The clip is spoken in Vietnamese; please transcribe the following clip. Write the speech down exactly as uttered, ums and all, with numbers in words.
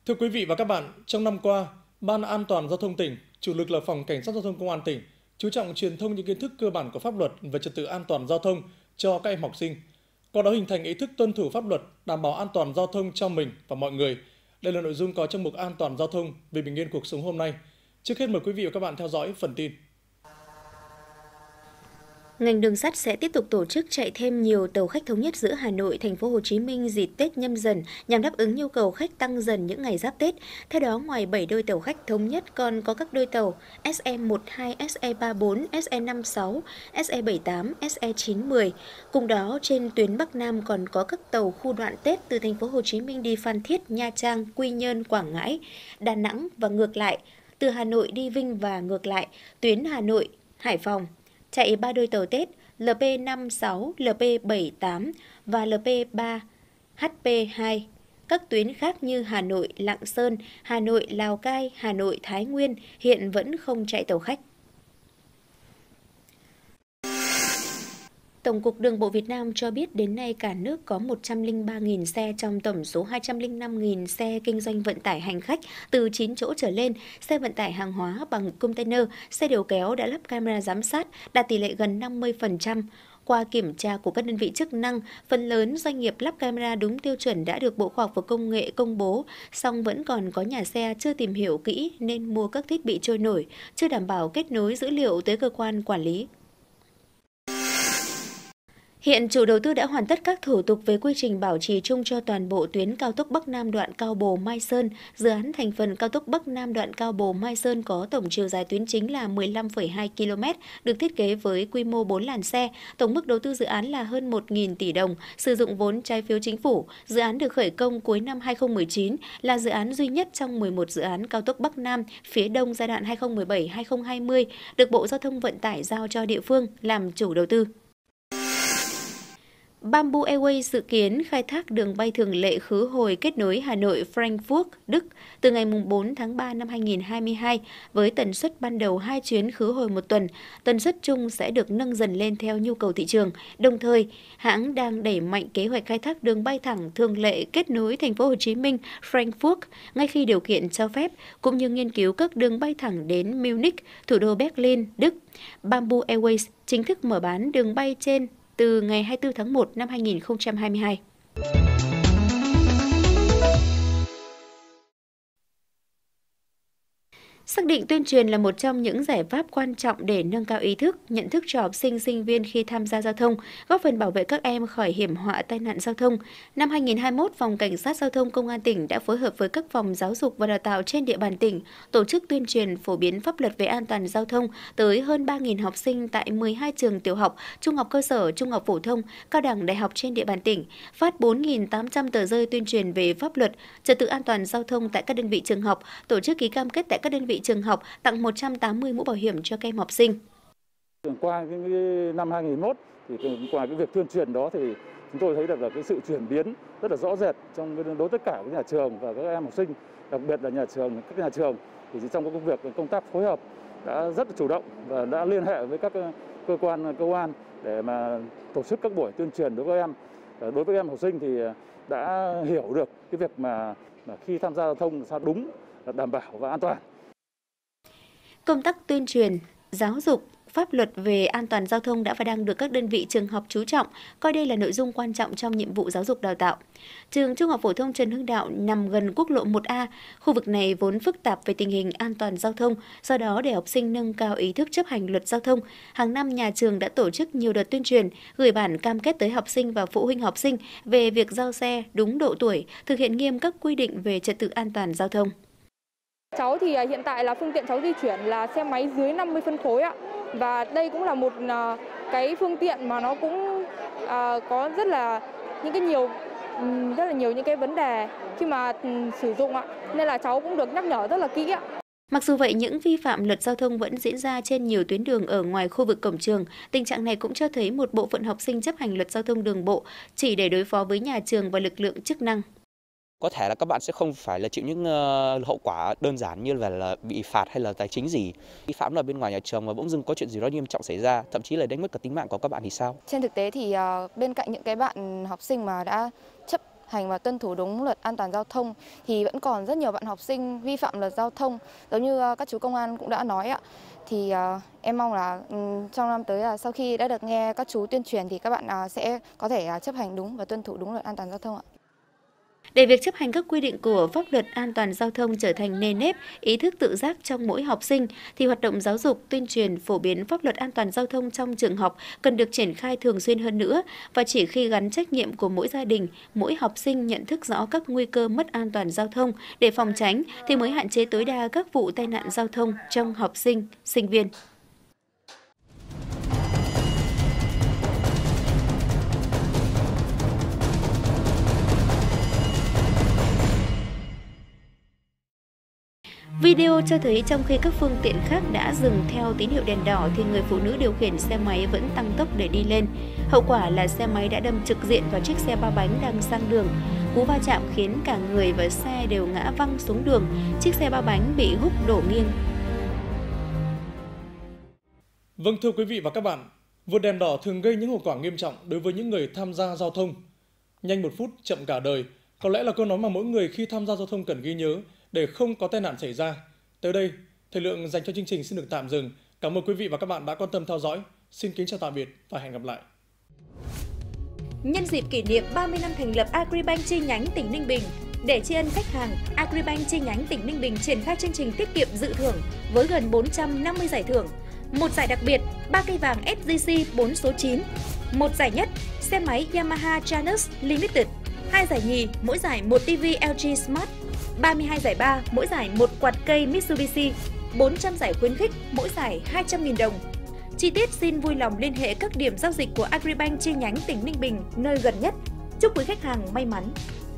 Thưa quý vị và các bạn, trong năm qua, Ban An toàn Giao thông tỉnh, chủ lực là Phòng Cảnh sát Giao thông Công an tỉnh, chú trọng truyền thông những kiến thức cơ bản của pháp luật về trật tự an toàn giao thông cho các em học sinh. Qua đó hình thành ý thức tuân thủ pháp luật, đảm bảo an toàn giao thông cho mình và mọi người. Đây là nội dung có trong mục An toàn giao thông vì bình yên cuộc sống hôm nay. Trước hết mời quý vị và các bạn theo dõi phần tin. Ngành đường sắt sẽ tiếp tục tổ chức chạy thêm nhiều tàu khách thống nhất giữa Hà Nội, Thành phố Hồ Chí Minh dịp Tết Nhâm Dần nhằm đáp ứng nhu cầu khách tăng dần những ngày giáp Tết. Theo đó, ngoài bảy đôi tàu khách thống nhất còn có các đôi tàu S E mười hai, S E ba mươi bốn, S E năm mươi sáu, S E bảy mươi tám, S E chín mươi. Cùng đó, trên tuyến Bắc Nam còn có các tàu khu đoạn Tết từ Thành phố Hồ Chí Minh đi Phan Thiết, Nha Trang, Quy Nhơn, Quảng Ngãi, Đà Nẵng và ngược lại, từ Hà Nội đi Vinh và ngược lại, tuyến Hà Nội, Hải Phòng. Chạy ba đôi tàu Tết L P năm mươi sáu, L P bảy mươi tám và L P ba H P hai. Các tuyến khác như Hà Nội, Lạng Sơn, Hà Nội, Lào Cai, Hà Nội, Thái Nguyên hiện vẫn không chạy tàu khách. Tổng cục Đường bộ Việt Nam cho biết đến nay cả nước có một trăm lẻ ba nghìn xe trong tổng số hai trăm lẻ năm nghìn xe kinh doanh vận tải hành khách từ chín chỗ trở lên, xe vận tải hàng hóa bằng container, xe đầu kéo đã lắp camera giám sát, đạt tỷ lệ gần năm mươi phần trăm. Qua kiểm tra của các đơn vị chức năng, phần lớn doanh nghiệp lắp camera đúng tiêu chuẩn đã được Bộ Khoa học và Công nghệ công bố, song vẫn còn có nhà xe chưa tìm hiểu kỹ nên mua các thiết bị trôi nổi, chưa đảm bảo kết nối dữ liệu tới cơ quan quản lý. Hiện chủ đầu tư đã hoàn tất các thủ tục về quy trình bảo trì chung cho toàn bộ tuyến cao tốc Bắc Nam đoạn Cao Bồ - Mai Sơn. Dự án thành phần cao tốc Bắc Nam đoạn Cao Bồ - Mai Sơn có tổng chiều dài tuyến chính là mười lăm phẩy hai ki lô mét, được thiết kế với quy mô bốn làn xe. Tổng mức đầu tư dự án là hơn một nghìn tỷ đồng, sử dụng vốn trái phiếu chính phủ. Dự án được khởi công cuối năm hai nghìn không trăm mười chín, là dự án duy nhất trong mười một dự án cao tốc Bắc Nam phía Đông giai đoạn hai nghìn không trăm mười bảy đến hai nghìn không trăm hai mươi, được Bộ Giao thông Vận tải giao cho địa phương làm chủ đầu tư. Bamboo Airways dự kiến khai thác đường bay thường lệ khứ hồi kết nối Hà Nội Frankfurt, Đức từ ngày bốn tháng ba năm hai nghìn không trăm hai mươi hai với tần suất ban đầu hai chuyến khứ hồi một tuần. Tần suất chung sẽ được nâng dần lên theo nhu cầu thị trường. Đồng thời, hãng đang đẩy mạnh kế hoạch khai thác đường bay thẳng thường lệ kết nối Thành phố Hồ Chí Minh Frankfurt ngay khi điều kiện cho phép, cũng như nghiên cứu các đường bay thẳng đến Munich, thủ đô Berlin, Đức. Bamboo Airways chính thức mở bán đường bay trên từ ngày hai mươi tư tháng một năm hai nghìn không trăm hai mươi hai. Xác định tuyên truyền là một trong những giải pháp quan trọng để nâng cao ý thức, nhận thức cho học sinh, sinh viên khi tham gia giao thông, góp phần bảo vệ các em khỏi hiểm họa tai nạn giao thông. Năm hai nghìn không trăm hai mươi mốt, Phòng Cảnh sát Giao thông Công an tỉnh đã phối hợp với các phòng giáo dục và đào tạo trên địa bàn tỉnh, tổ chức tuyên truyền phổ biến pháp luật về an toàn giao thông tới hơn ba nghìn học sinh tại mười hai trường tiểu học, trung học cơ sở, trung học phổ thông, cao đẳng, đại học trên địa bàn tỉnh, phát bốn nghìn tám trăm tờ rơi tuyên truyền về pháp luật, trật tự an toàn giao thông tại các đơn vị trường học, tổ chức ký cam kết tại các đơn vị trường học, tặng một trăm tám mươi mũ bảo hiểm cho các em học sinh. Qua cái năm hai nghìn không trăm hai mươi mốt thì qua cái việc tuyên truyền đó thì chúng tôi thấy được là cái sự chuyển biến rất là rõ rệt trong đối với tất cả các nhà trường và các em học sinh, đặc biệt là nhà trường các nhà trường thì trong công việc công tác phối hợp đã rất là chủ động và đã liên hệ với các cơ quan công an để mà tổ chức các buổi tuyên truyền đối với em. Đối với em học sinh thì đã hiểu được cái việc mà, mà khi tham gia giao thông sao đúng, đảm bảo và an toàn. Công tác tuyên truyền, giáo dục, pháp luật về an toàn giao thông đã và đang được các đơn vị trường học chú trọng, coi đây là nội dung quan trọng trong nhiệm vụ giáo dục đào tạo. Trường Trung học phổ thông Trần Hưng Đạo nằm gần quốc lộ một A, khu vực này vốn phức tạp về tình hình an toàn giao thông, do đó để học sinh nâng cao ý thức chấp hành luật giao thông, hàng năm nhà trường đã tổ chức nhiều đợt tuyên truyền, gửi bản cam kết tới học sinh và phụ huynh học sinh về việc giao xe đúng độ tuổi, thực hiện nghiêm các quy định về trật tự an toàn giao thông. Cháu thì hiện tại là phương tiện cháu di chuyển là xe máy dưới năm mươi phân khối ạ. Và đây cũng là một cái phương tiện mà nó cũng có rất là những cái nhiều rất là nhiều những cái vấn đề khi mà sử dụng ạ. Nên là cháu cũng được nhắc nhở rất là kỹ ạ. Mặc dù vậy, những vi phạm luật giao thông vẫn diễn ra trên nhiều tuyến đường ở ngoài khu vực cổng trường. Tình trạng này cũng cho thấy một bộ phận học sinh chấp hành luật giao thông đường bộ chỉ để đối phó với nhà trường và lực lượng chức năng. Có thể là các bạn sẽ không phải là chịu những uh, hậu quả đơn giản như là, là bị phạt hay là tài chính gì. Vi phạm là bên ngoài nhà trường mà bỗng dưng có chuyện gì đó nghiêm trọng xảy ra, thậm chí là đánh mất cả tính mạng của các bạn thì sao? Trên thực tế thì uh, bên cạnh những cái bạn học sinh mà đã chấp hành và tuân thủ đúng luật an toàn giao thông thì vẫn còn rất nhiều bạn học sinh vi phạm luật giao thông, giống như các chú công an cũng đã nói ạ. Thì uh, em mong là um, trong năm tới là sau khi đã được nghe các chú tuyên truyền thì các bạn uh, sẽ có thể uh, chấp hành đúng và tuân thủ đúng luật an toàn giao thông ạ. Để việc chấp hành các quy định của pháp luật an toàn giao thông trở thành nền nếp, ý thức tự giác trong mỗi học sinh, thì hoạt động giáo dục, tuyên truyền, phổ biến pháp luật an toàn giao thông trong trường học cần được triển khai thường xuyên hơn nữa, và chỉ khi gắn trách nhiệm của mỗi gia đình, mỗi học sinh nhận thức rõ các nguy cơ mất an toàn giao thông để phòng tránh thì mới hạn chế tối đa các vụ tai nạn giao thông trong học sinh, sinh viên. Video cho thấy trong khi các phương tiện khác đã dừng theo tín hiệu đèn đỏ thì người phụ nữ điều khiển xe máy vẫn tăng tốc để đi lên. Hậu quả là xe máy đã đâm trực diện vào chiếc xe ba bánh đang sang đường. Cú va chạm khiến cả người và xe đều ngã văng xuống đường. Chiếc xe ba bánh bị húc đổ nghiêng. Vâng, thưa quý vị và các bạn, vượt đèn đỏ thường gây những hậu quả nghiêm trọng đối với những người tham gia giao thông. Nhanh một phút, chậm cả đời, có lẽ là câu nói mà mỗi người khi tham gia giao thông cần ghi nhớ để không có tai nạn xảy ra. Tới đây, thời lượng dành cho chương trình xin được tạm dừng. Cảm ơn quý vị và các bạn đã quan tâm theo dõi. Xin kính chào tạm biệt và hẹn gặp lại. Nhân dịp kỷ niệm ba mươi năm thành lập Agribank chi nhánh tỉnh Ninh Bình, để tri ân khách hàng, Agribank chi nhánh tỉnh Ninh Bình triển khai chương trình tiết kiệm dự thưởng với gần bốn trăm năm mươi giải thưởng. Một giải đặc biệt, ba cây vàng ét gi xê bốn số chín. Một giải nhất, xe máy Yamaha Janus Limited. Hai giải nhì, mỗi giải một ti vi lờ giê Smart. ba mươi hai giải ba, mỗi giải một quạt cây Mitsubishi. bốn trăm giải khuyến khích, mỗi giải hai trăm nghìn đồng. Chi tiết xin vui lòng liên hệ các điểm giao dịch của Agribank chi nhánh tỉnh Ninh Bình nơi gần nhất. Chúc quý khách hàng may mắn!